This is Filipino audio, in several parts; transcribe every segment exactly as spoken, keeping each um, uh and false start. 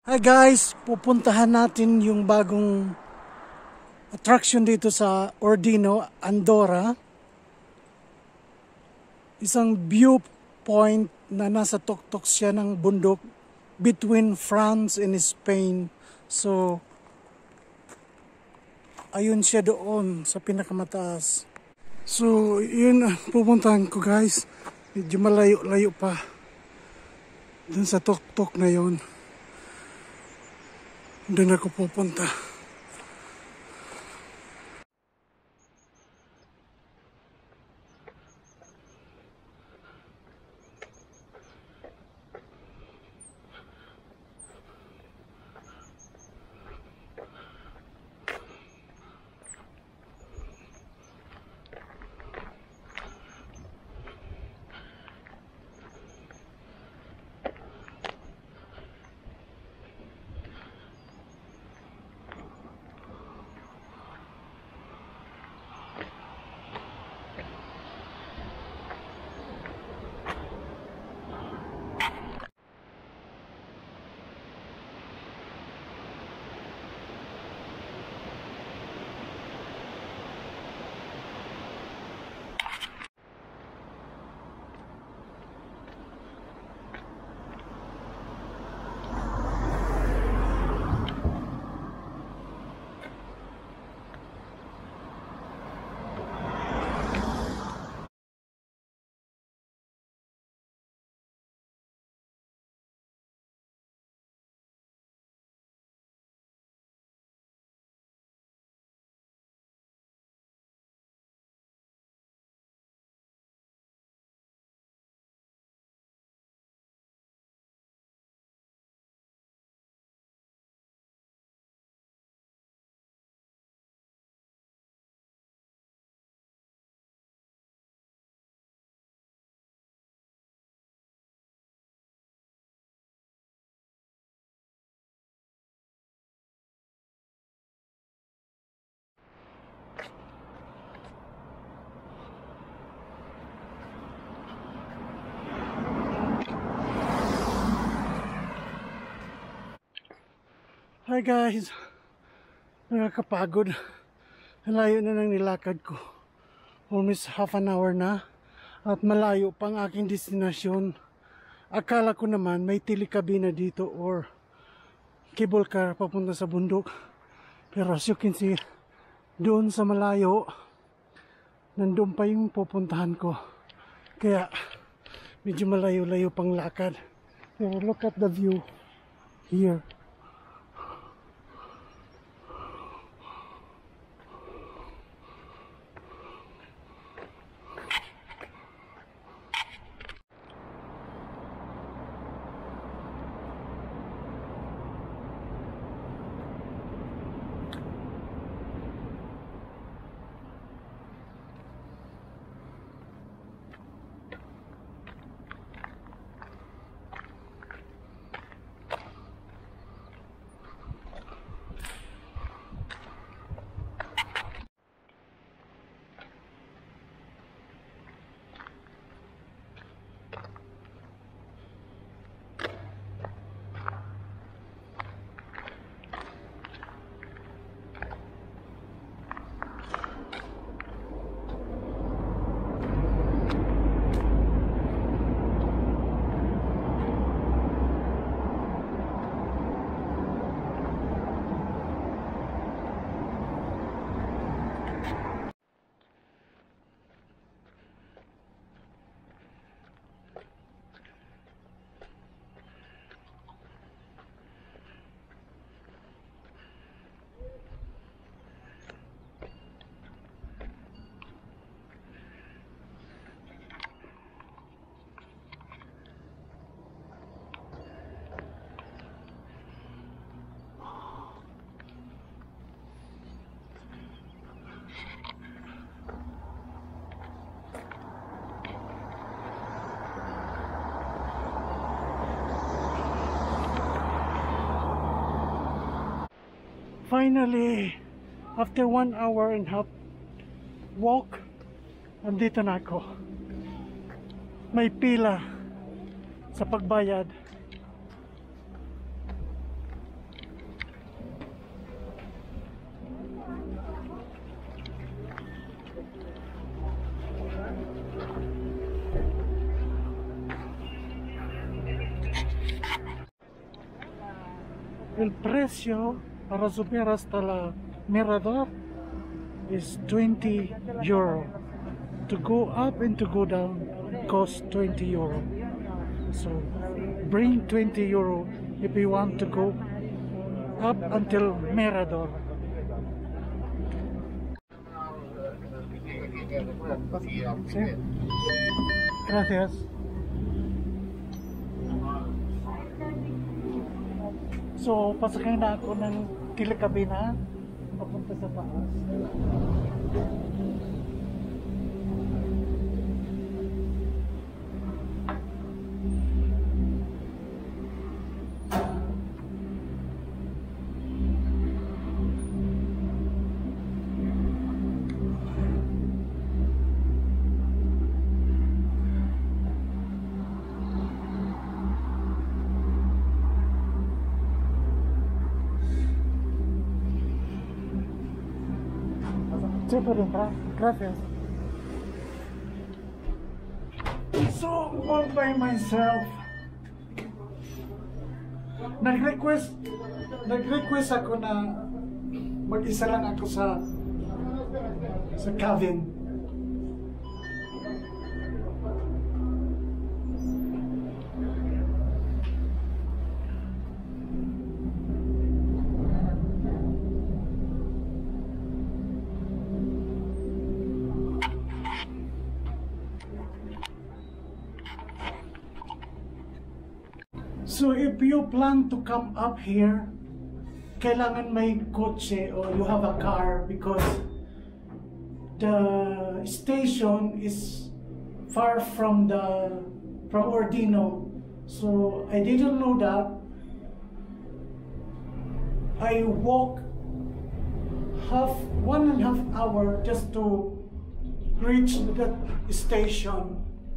Hi guys, pupuntahan natin yung bagong attraction dito sa Ordino, Andorra. Isang viewpoint na nasa tuktok siya ng bundok between France and Spain. So, ayun siya doon sa pinakamataas. So, yun ang pupuntahan ko guys. Medyo malayo-layo pa dun sa tuktok na yun. Doon ako pupunta. Hi guys, nakakapagod. Malayo na nang nilakad ko. Almost half an hour na. At malayo pang aking destinasyon. Akala ko naman may tilikabina dito or cable car papunta sa bundok. Pero as you can see, doon sa malayo, nandun pa yung pupuntahan ko. Kaya medyo malayo-layo pang lakad. Pero look at the view here. Finally, after one hour and a half walk, andito na ako. May pila sa pagbayad. El precio para subir hasta la Mirador is twenty euro. To go up and to go down costs twenty euro. So bring twenty euro if you want to go up until Mirador. Sí. Gracias. So, pasakay na ako ng Kilikabina papunta sa taas. Sí, por entrar. Gracias. So, all by myself. Nag-request, nag-request ako na mag-isa lang ako sa sa cabin. So if you plan to come up here, kailangan may kotse or you have a car because the station is far from the from Ordino. So I didn't know that. I walk half one and a half hour just to reach that station.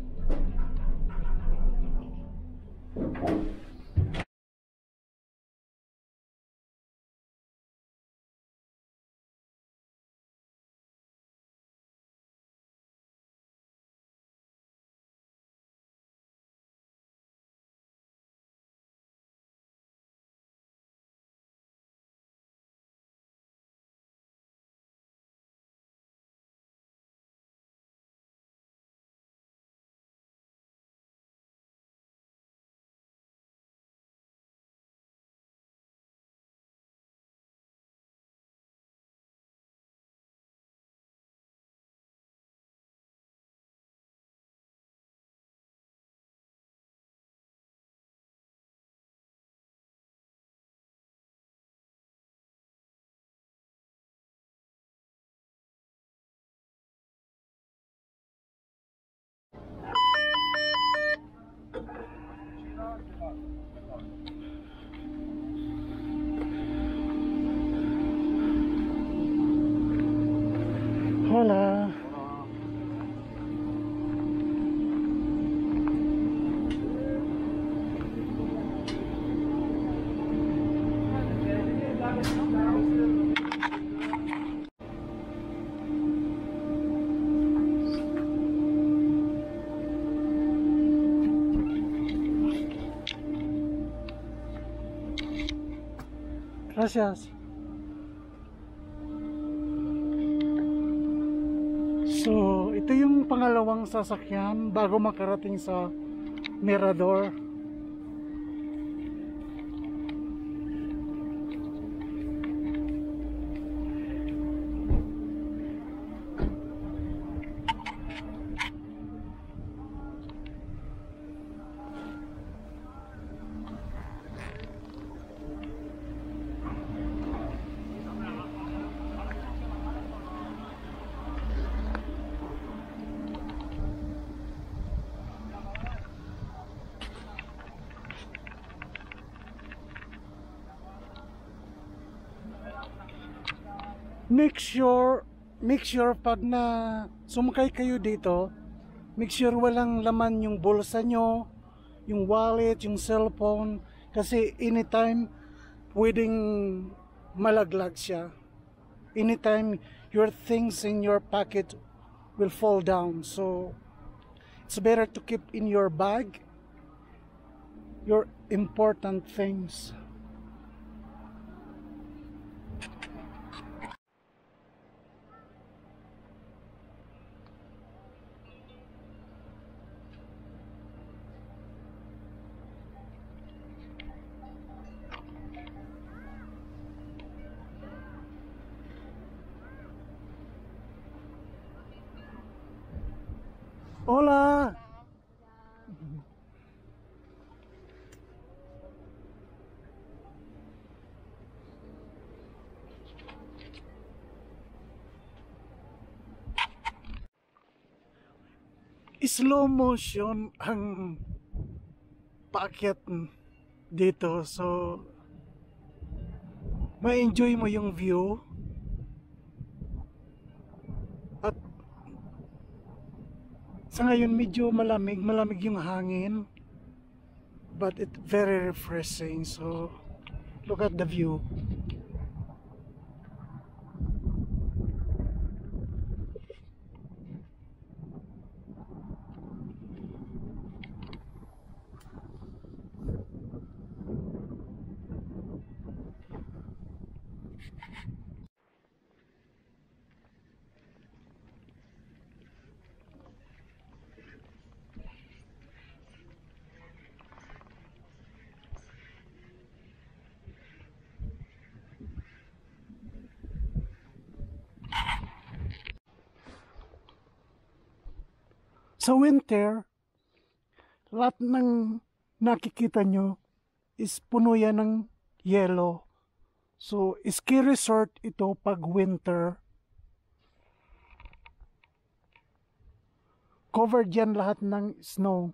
Hola. Gracias. So, ito yung pangalawang sasakyan bago makarating sa Mirador. Make sure, make sure pag na sumakay kayo dito, make sure walang laman yung bulsa nyo, yung wallet, yung cellphone, kasi anytime pwedeng malaglag siya. Anytime your things in your pocket will fall down. So it's better to keep in your bag your important things. Hola. Slow motion ang paakyat dito, so ma-enjoy mo yung view at sa ngayon medyo malamig malamig yung hangin, but it's very refreshing. So look at the view. Sa winter, lahat ng nakikita nyo is puno yan ng yellow. So, ski resort ito pag winter. Covered yan lahat ng snow.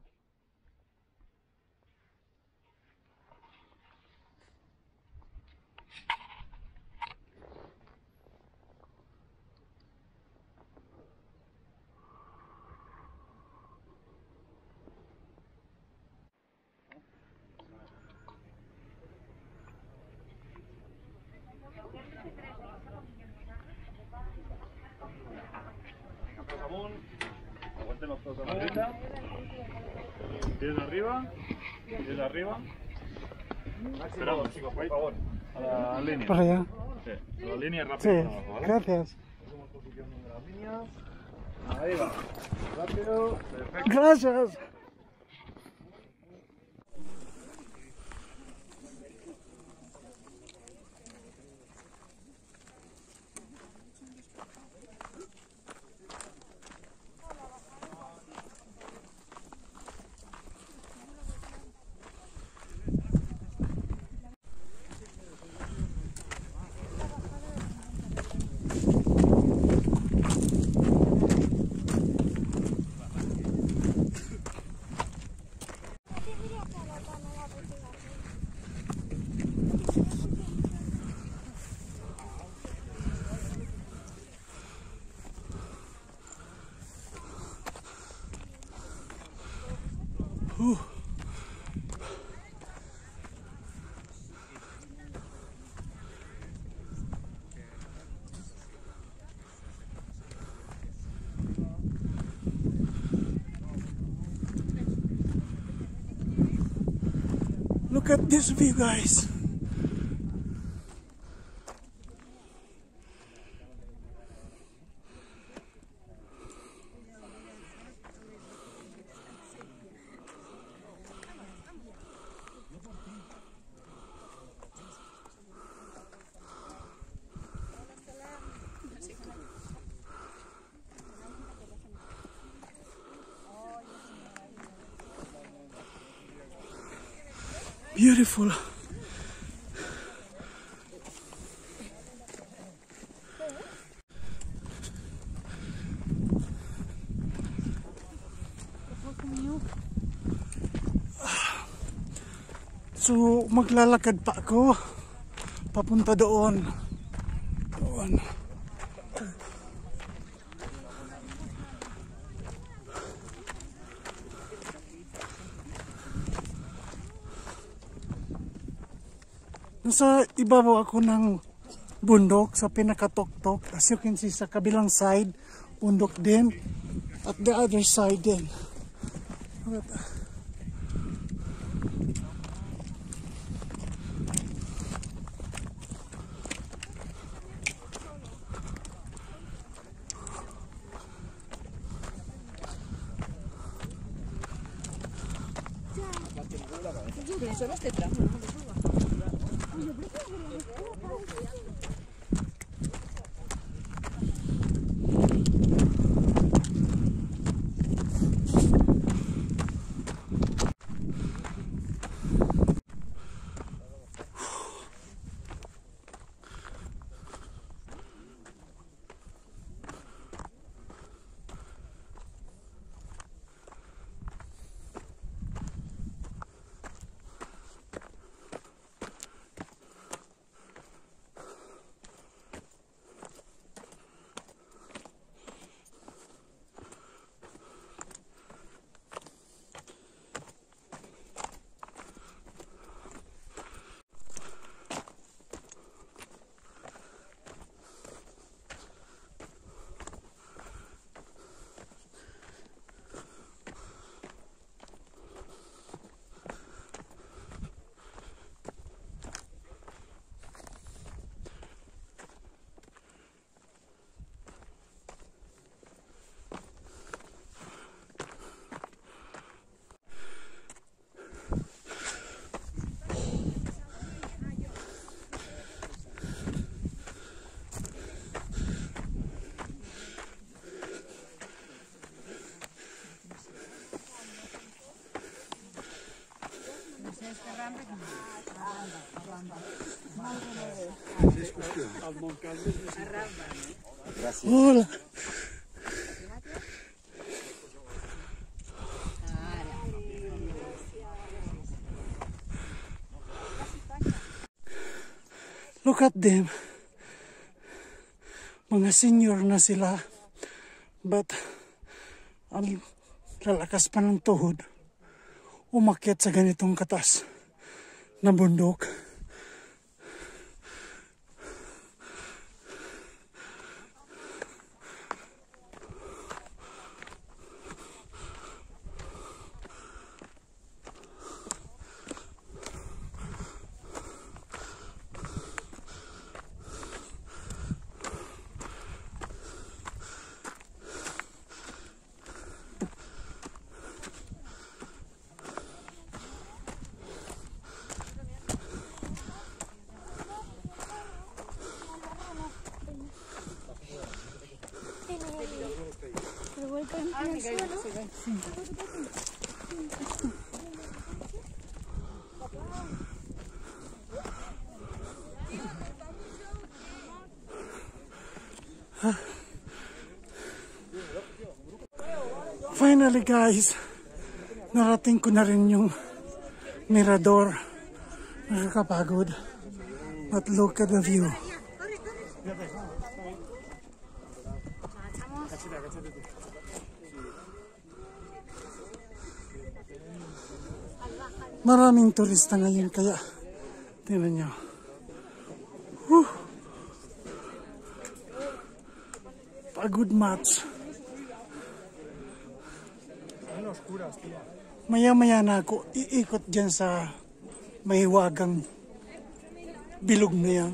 Aguanten los todos a la derecha. Pies arriba. Pies arriba. Esperamos, chicos, por favor. A la línea. Para allá. Sí, a la línea rápido. Sí, Para abajo, ¿vale? gracias. Hacemos posición de las líneas. Ahí va. Rápido. Perfecto. Gracias. Whew. Look at this view, guys. Beautiful. So, maglalakad pa ako papunta doon. Doon. Nasa ibabaw ako ng bundok sa pinakatuktok. As you can see, sa kabilang side, bundok din. At the other side din. Solo este tramo. Hola. Look at them. Mga senior na sila. But, ang lalakas pa ng tuhod. Umakyat sa ganitong katas na bundok. Finally guys, narating ko na rin yung mirador. Nakakapagod. But look at the view. Maraming turista ngayon kaya tingnan nyo. Whew. Pagod match. Maya-maya na ako iikot dyan sa mahiwagang bilog na yan.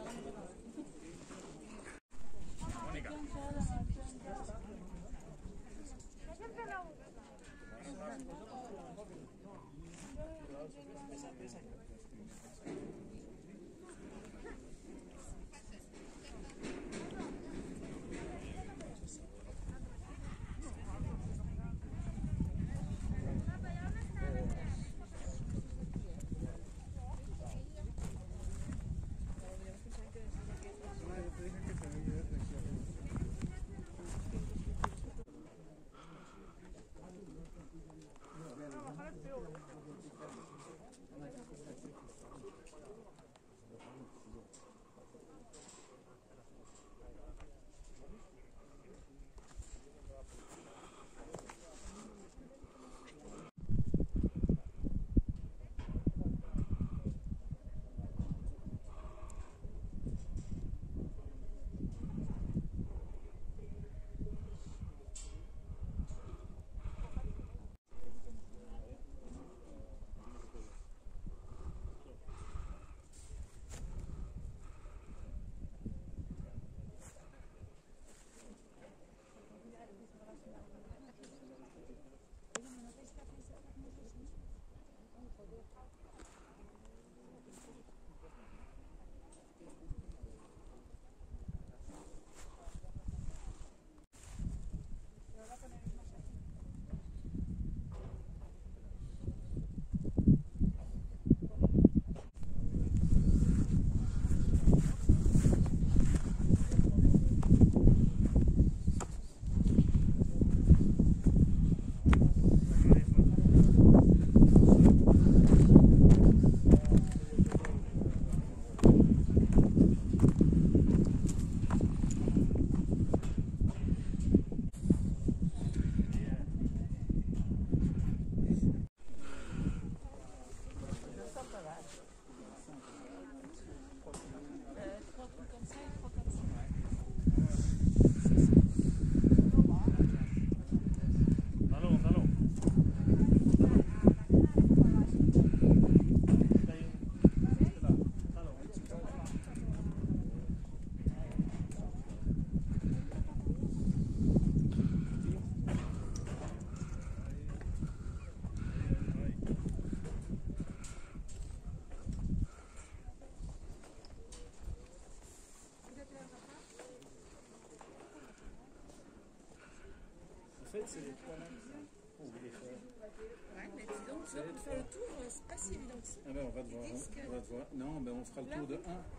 fait, c'est les trois mêmes. Oh, il est fort. Ouais, mais dis donc, on fait le tour, c'est pas si évident que ça. Ah ben, on va devoir. On va devoir. Non, ben, on fera le tour de un.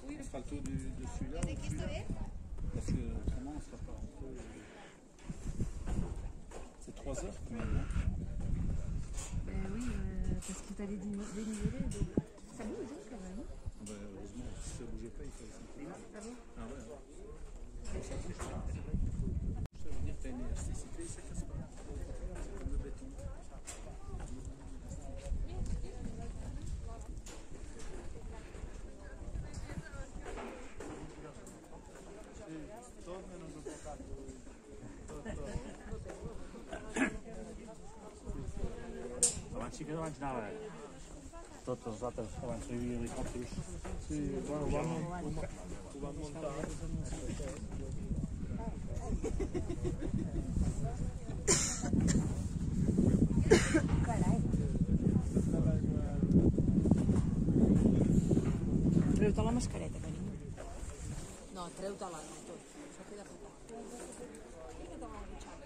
On fera le tour du, de celui-là ou de celui-là. Parce que autrement, on sera pas un peu. C'est trois heures quand même, non? Ben oui, euh, parce qu'il fallait déniveler. Donc... Ça bouge hein, quand même. Ah ben, heureusement, si ça bougeait pas, il fallait s'en Ah bon? Ah ouais. Ça bouge pas. Ça veut dire que tu as une élasticité, ça casse pas. C'est comme le béton. Avanti che avanti nave. Tutto usato avanti i capisci. Sì, va montare. Treu-te la mascareta, carinyo. No, treu-te-la, no, tot. S'ha quedat apretat. Fica't a la butxaca.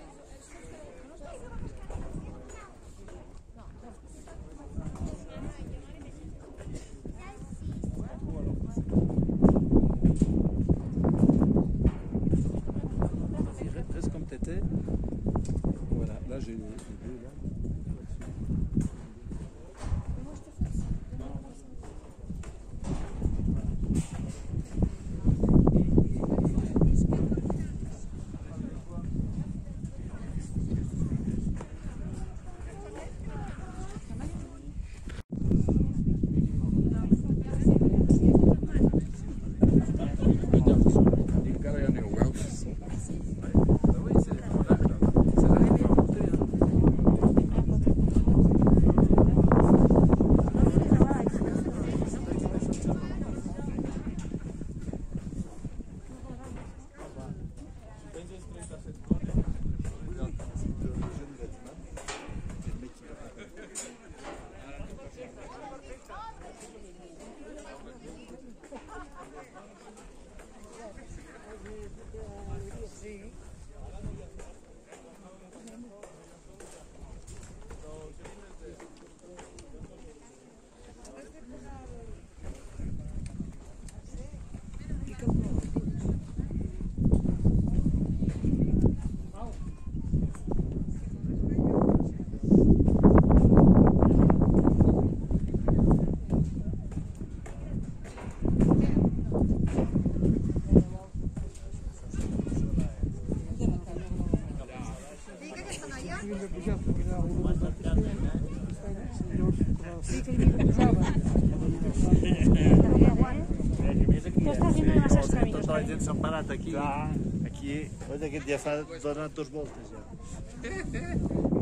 Vas-y, reste comme t'étais. Voilà, là j'ai les deux là. São parados aqui. Aqui, olha que dia faz duas voltas já.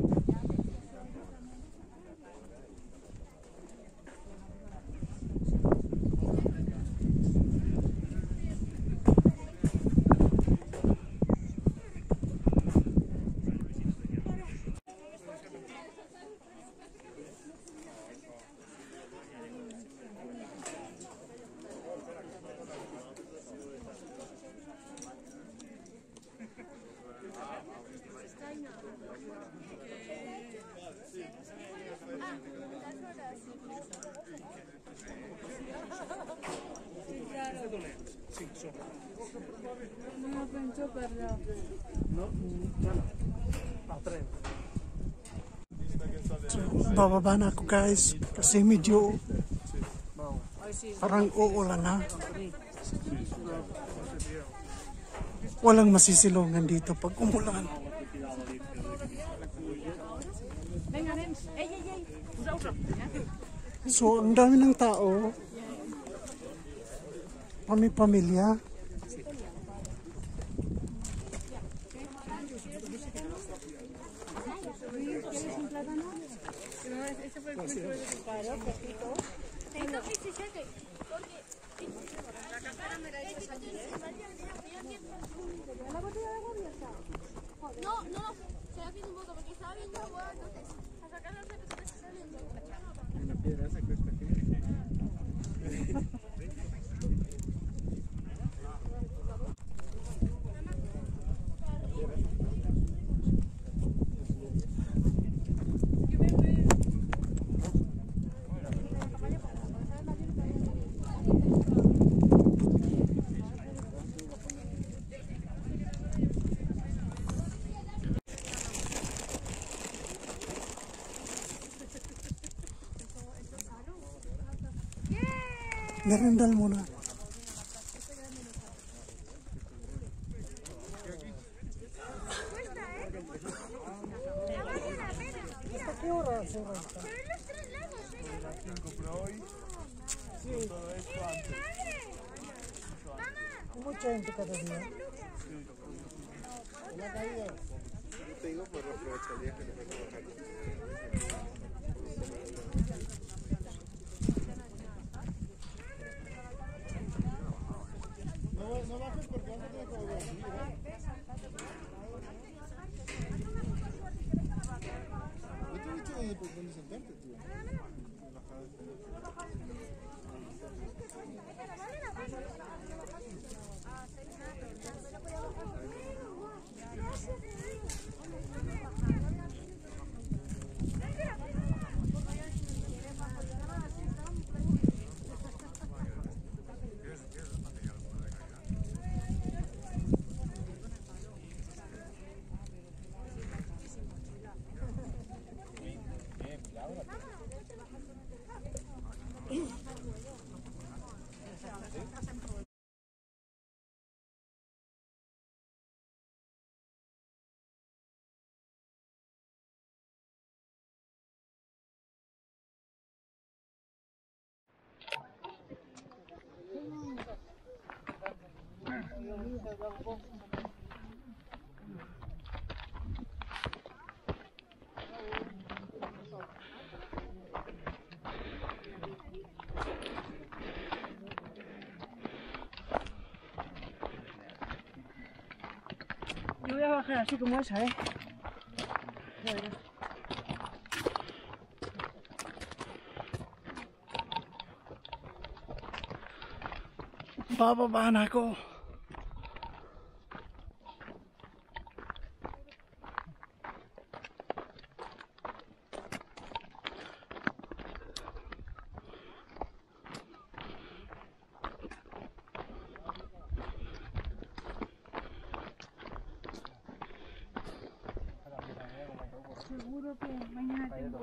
So, bababa na ako guys kasi medyo parang uulan na. Walang masisilungan dito pag umulan. So, ang dami ng tao. Pami-pamilya. No, no, se ha haciendo un voto porque estaba viendo agua, entonces a sacar las cervezas que está viendo. Una piedra esa cuesta aquí. Merendal muna. ¿Hasta qué hora se resta? Pero los tres lados, ¿eh? Sí. Mucha gente cada día. Te digo por los aprovecharía que no me trabajar. No, no bajes porque vas a tener que volver a subir, ¿eh? Yo te he dicho dónde, pues, dónde sentarte, tío. Yo voy a bajar así como esa, ¿eh? Ya verás. Bababa na ako. Seguro que mañana tengo...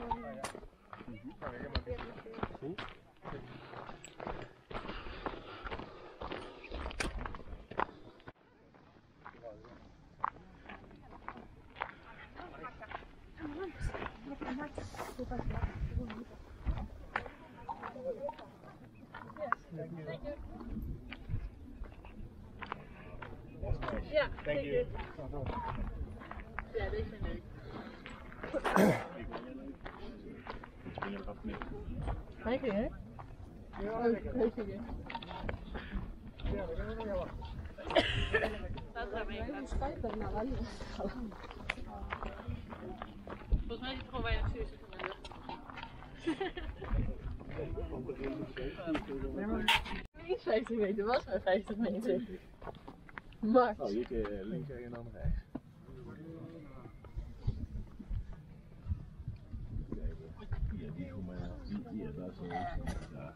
Yeah, Thank you. Yeah, they should know. Thank you, eh? Oh, thank you. Volgens mij is het gewoon weinig zuur. Niet vijftig meter, was maar vijftig meter. Max. Oh, hier kun je links en dan rechts. Ja, die voor mij. Ja, dat is wel ja.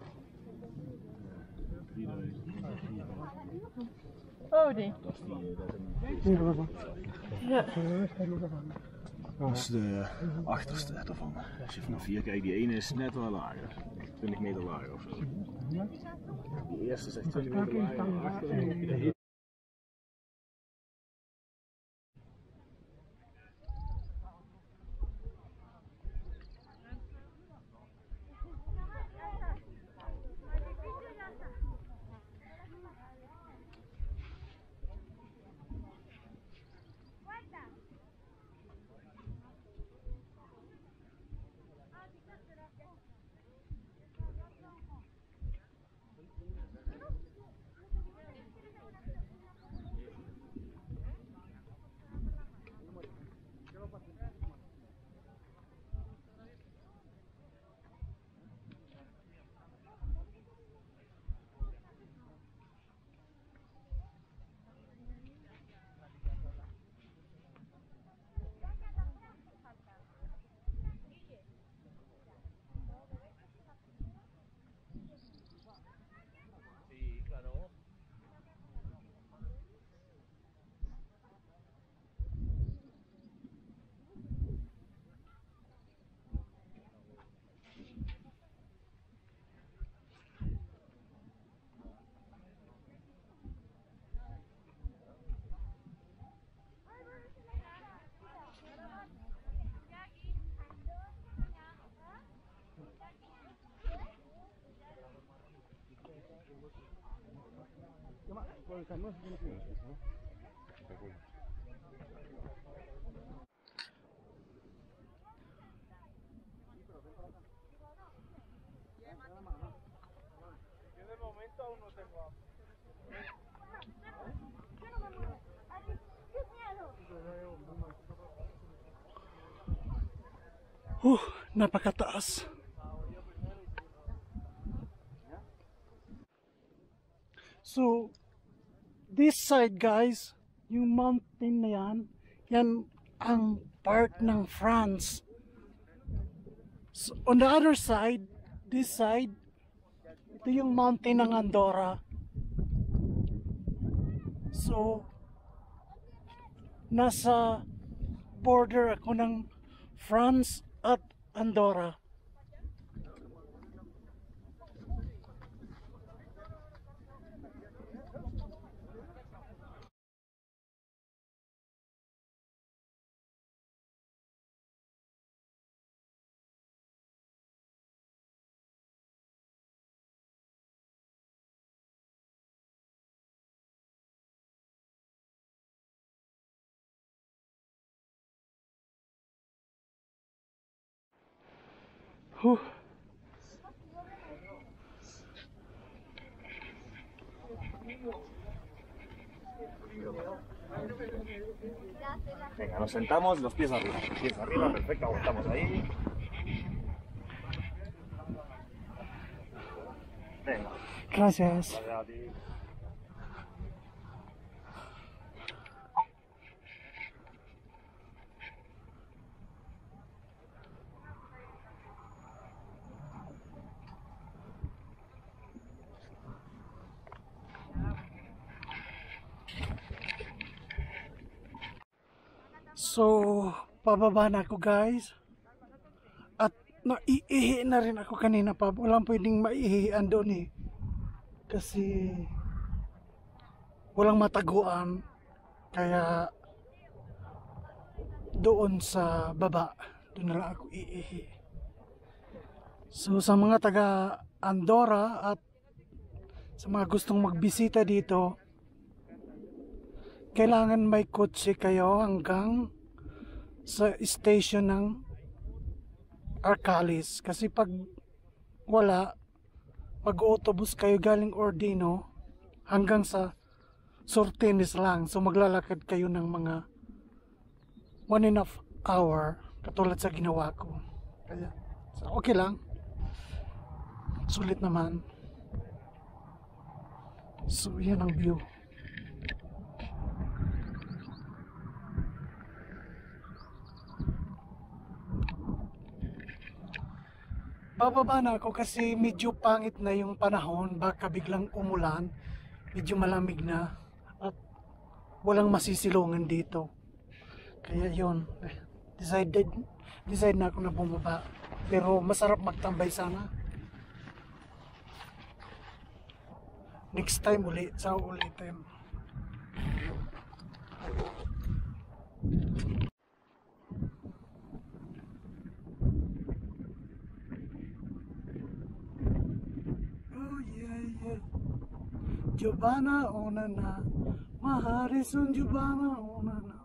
Oh, die. Dat is die, dat is Ja. Dat is de achterste ervan. Als je vanaf hier kijkt, die ene is net wel lager. twintig meter lager of zo. Die eerste is echt twintig meter lager. Achter. Uh, napakataas. So, this side guys, yung mountain na yan, yan ang part ng France. So, on the other side, this side, ito yung mountain ng Andorra. So, nasa border ako ng France at Andorra. Whew. Venga, nos sentamos, los pies arriba. Pies arriba, perfecto, aguantamos ahí. Venga. Gracias. Vale, a ti. So, pababa na ako guys. At naiihi na rin ako kanina pa. Walang pwedeng maihihan doon eh. Kasi walang mataguan. Kaya doon sa baba, doon na lang ako iihi. So sa mga taga Andorra at sa mga gustong magbisita dito, kailangan may kotse kayo hanggang sa station ng Arcalis. Kasi pag wala, mag-autobus kayo galing Ordino hanggang sa Sortenes lang. So maglalakad kayo ng mga one and a half hour katulad sa ginawa ko. Kaya so okay lang. Sulit naman. So yan ang view. Bababa na ako kasi medyo pangit na yung panahon, baka biglang umulan, medyo malamig na at walang masisilungan dito. Kaya yun, decided, decide na ako na bumaba. Pero masarap magtambay sana. Next time ulit, sa ulitin. Giovanna Onana, Maharison Giovanna Onana.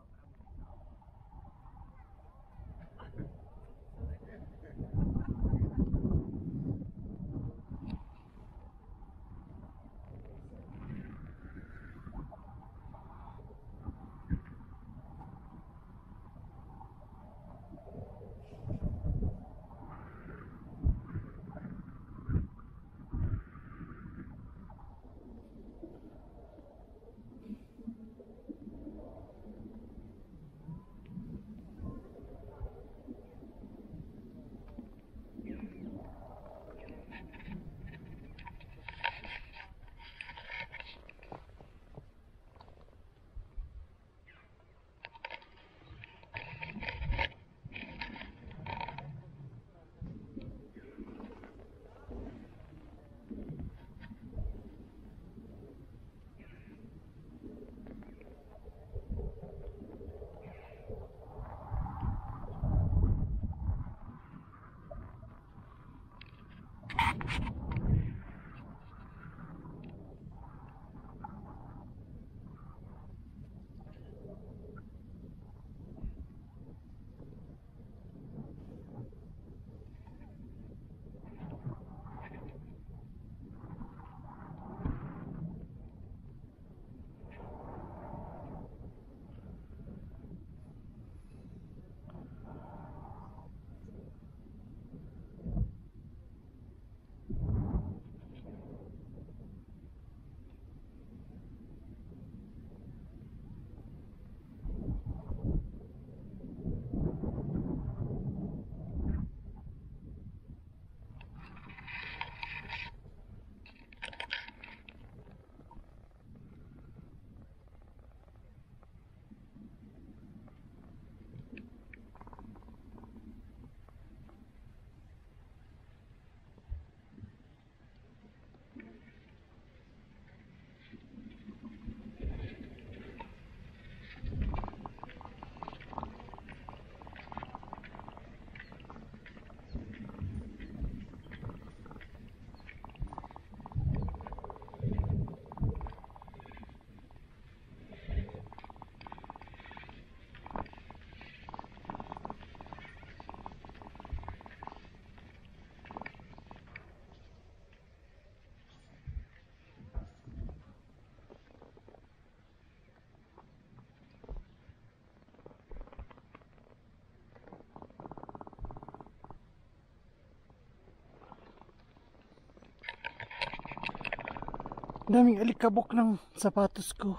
Daming alikabok ng sapatos ko.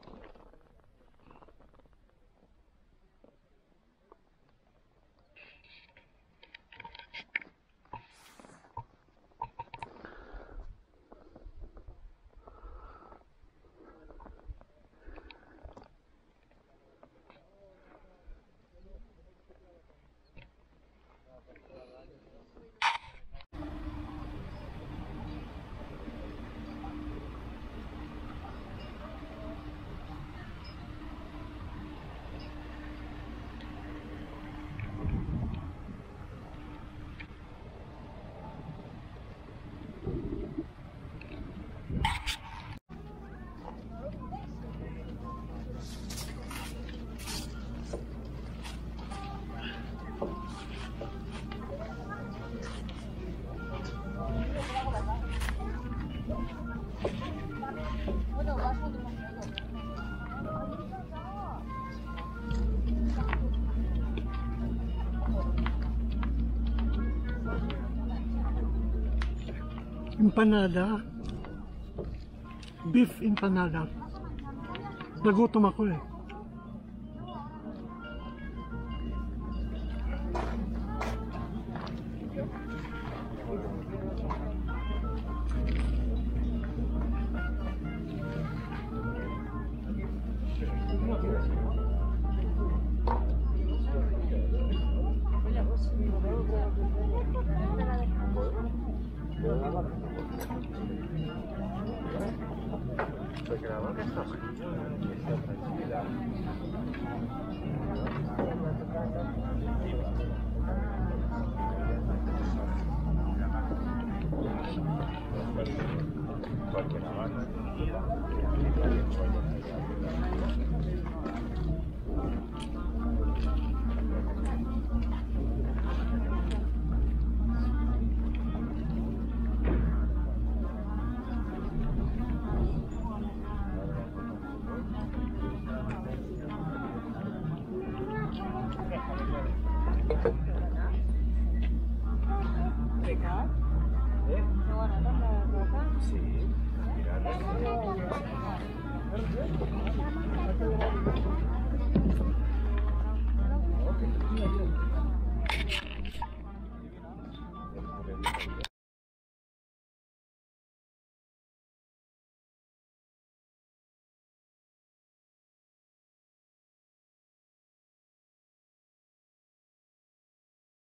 Empanada. Beef empanada. Nagutom ako eh. Thank you.